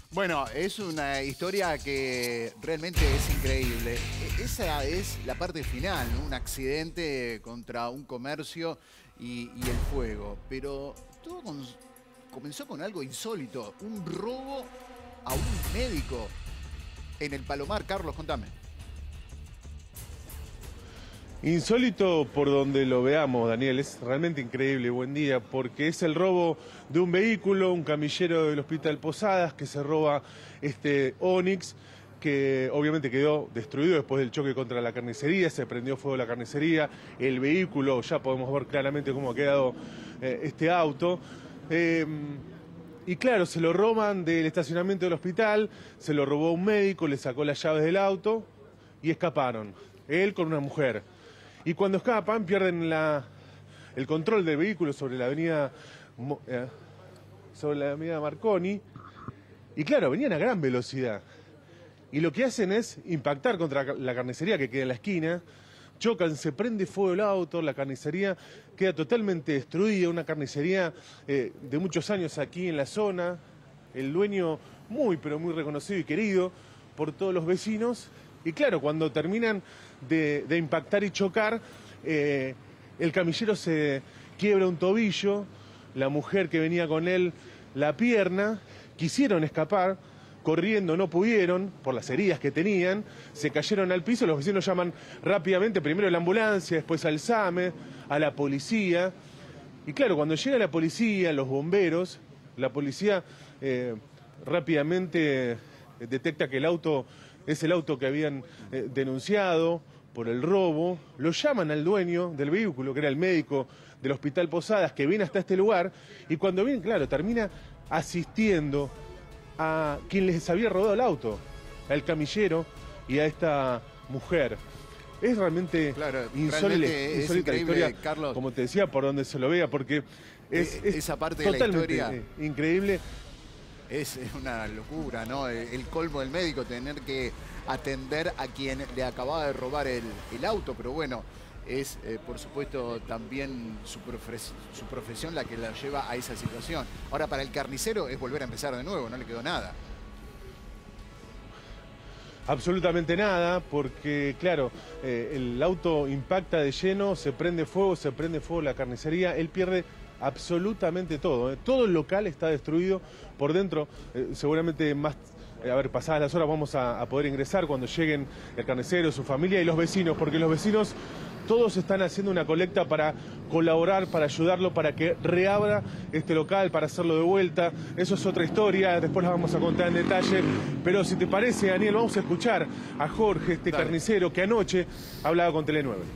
Bueno, es una historia que realmente es increíble. Esa es la parte final, ¿no? Un accidente contra un comercio y el fuego. Pero comenzó con algo insólito, un robo a un médico en el Palomar. Carlos, contame. Insólito por donde lo veamos, Daniel, es realmente increíble, buen día, porque es el robo de un vehículo, un camillero del Hospital Posadas que se roba este Onix, que obviamente quedó destruido después del choque contra la carnicería, se prendió fuego la carnicería, el vehículo, ya podemos ver claramente cómo ha quedado este auto. Y claro, se lo roban del estacionamiento del hospital, se lo robó un médico, le sacó las llaves del auto y escaparon, él con una mujer. Y cuando escapan pierden el control del vehículo sobre la avenida Marconi. Y claro, venían a gran velocidad. Y lo que hacen es impactar contra la carnicería que queda en la esquina. Chocan, se prende fuego el auto, la carnicería queda totalmente destruida. Una carnicería de muchos años aquí en la zona. El dueño muy, pero muy reconocido y querido por todos los vecinos. Y claro, cuando terminan de impactar y chocar, el camillero se quiebra un tobillo, la mujer que venía con él la pierna, quisieron escapar, corriendo no pudieron por las heridas que tenían, se cayeron al piso, los vecinos llaman rápidamente, primero a la ambulancia, después al SAME, a la policía. Y claro, cuando llega la policía, los bomberos, la policía rápidamente detecta que el auto es el auto que habían denunciado por el robo, lo llaman al dueño del vehículo, que era el médico del Hospital Posadas, que viene hasta este lugar, y cuando viene, claro, termina asistiendo a quien les había robado el auto, al camillero y a esta mujer. Es realmente insólita la historia, Carlos, como te decía, por donde se lo vea, porque es esa parte totalmente de la historia increíble. Es una locura, ¿no? El colmo del médico, tener que atender a quien le acababa de robar el auto, pero bueno, es por supuesto también su profesión la que la lleva a esa situación. Ahora, para el carnicero es volver a empezar de nuevo, no le quedó nada. Absolutamente nada, porque claro, el auto impacta de lleno, se prende fuego la carnicería, él pierde absolutamente todo, todo el local está destruido por dentro, seguramente más, pasadas las horas vamos a poder ingresar cuando lleguen el carnicero, su familia y los vecinos, porque los vecinos todos están haciendo una colecta para colaborar, para ayudarlo, para que reabra este local, para hacerlo de vuelta. Eso es otra historia, después la vamos a contar en detalle. Pero si te parece, Daniel, vamos a escuchar a Jorge, este carnicero, que anoche hablaba con Tele 9.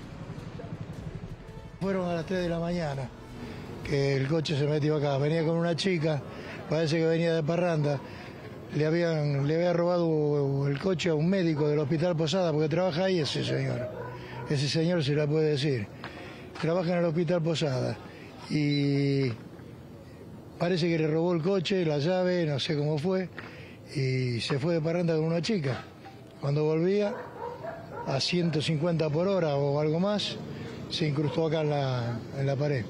Fueron a las 3 de la mañana, que el coche se metió acá. Venía con una chica, parece que venía de parranda. Le había robado el coche a un médico del Hospital Posada, porque trabaja ahí ese señor. Ese señor se la puede decir. Trabaja en el Hospital Posada y parece que le robó el coche, la llave, no sé cómo fue, y se fue de parranda con una chica. Cuando volvía, a 150 por hora o algo más, se incrustó acá en la pared.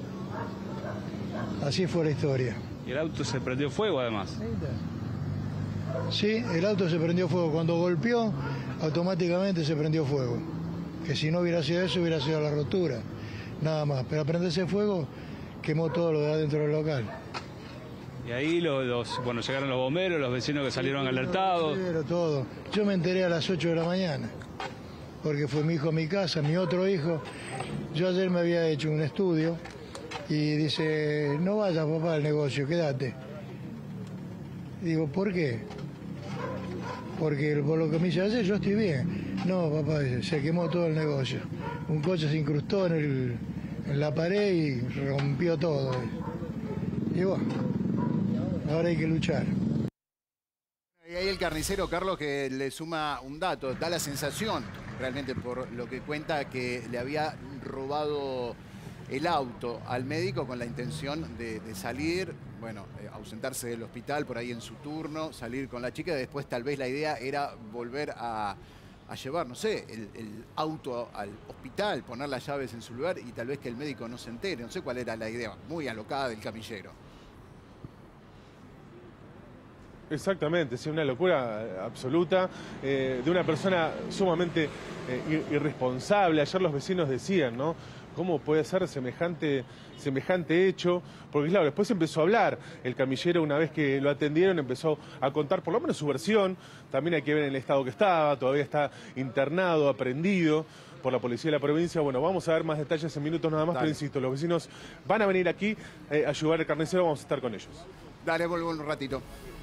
Así fue la historia. ¿Y el auto se prendió fuego además? Sí, el auto se prendió fuego. Cuando golpeó, automáticamente se prendió fuego. Que si no hubiera sido eso, hubiera sido la rotura, nada más. Pero al prenderse fuego, quemó todo lo de adentro del local. Y ahí bueno, llegaron los bomberos, los vecinos que salieron alertados. Pero todo. Yo me enteré a las 8 de la mañana, porque fue mi hijo a mi casa, mi otro hijo. Yo ayer me había hecho un estudio y dice, no vayas papá al negocio, quédate. Digo, ¿por qué? Porque por lo que me dice ayer yo estoy bien. No, papá, se quemó todo el negocio. Un coche se incrustó en la pared y rompió todo. Y bueno, ahora hay que luchar. Y ahí el carnicero, Carlos, que le suma un dato, da la sensación, realmente por lo que cuenta, que le había robado el auto al médico con la intención de salir, bueno, ausentarse del hospital por ahí en su turno, salir con la chica, y después tal vez la idea era volver a llevar, no sé, el auto al hospital, poner las llaves en su lugar y tal vez que el médico no se entere. No sé cuál era la idea, muy alocada del camillero. Exactamente, sí, una locura absoluta, de una persona sumamente irresponsable. Ayer los vecinos decían, ¿no? ¿Cómo puede ser semejante hecho? Porque claro, después empezó a hablar. El camillero, una vez que lo atendieron, empezó a contar por lo menos su versión. También hay que ver en el estado que estaba, todavía está internado, aprendido por la policía de la provincia. Bueno, vamos a ver más detalles en minutos nada más, Dale. pero insisto, los vecinos van a venir aquí a ayudar al carnicero, vamos a estar con ellos. Dale, vuelvo un ratito.